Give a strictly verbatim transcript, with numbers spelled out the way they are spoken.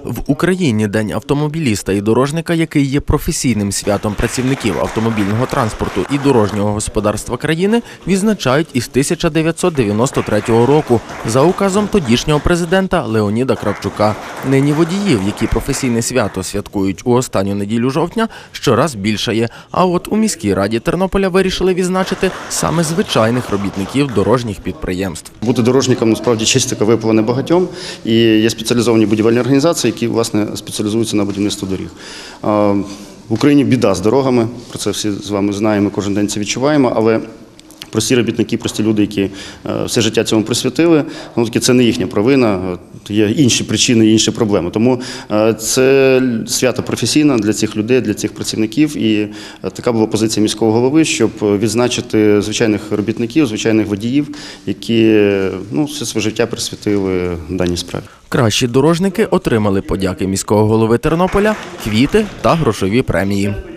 В Україні День автомобіліста і дорожника, який є професійним святом працівників автомобільного транспорту і дорожнього господарства країни, відзначають із тисяча дев'ятсот дев'яносто третього року за указом тодішнього президента Леоніда Кравчука. Нині водіїв, які професійне свято святкують у останню неділю жовтня, щораз більшає. А от у міській раді Тернополя вирішили відзначити саме звичайних робітників дорожніх підприємств. Бути дорожником, насправді, честь така випала небагатьом. І є спеціалізовані будівельні організації, які, власне, спеціалізуються на будівництві доріг. В Україні біда з дорогами, про це всі з вами знаємо, кожен день це відчуваємо, але прості робітники, прості люди, які все життя цьому присвятили, ну, таки це не їхня провина, є інші причини, інші проблеми. Тому це свято професійне для цих людей, для цих працівників, і така була позиція міського голови, щоб відзначити звичайних робітників, звичайних водіїв, які ну, все своє життя присвятили даній справі. Кращі дорожники отримали подяки міського голови Тернополя, квіти та грошові премії.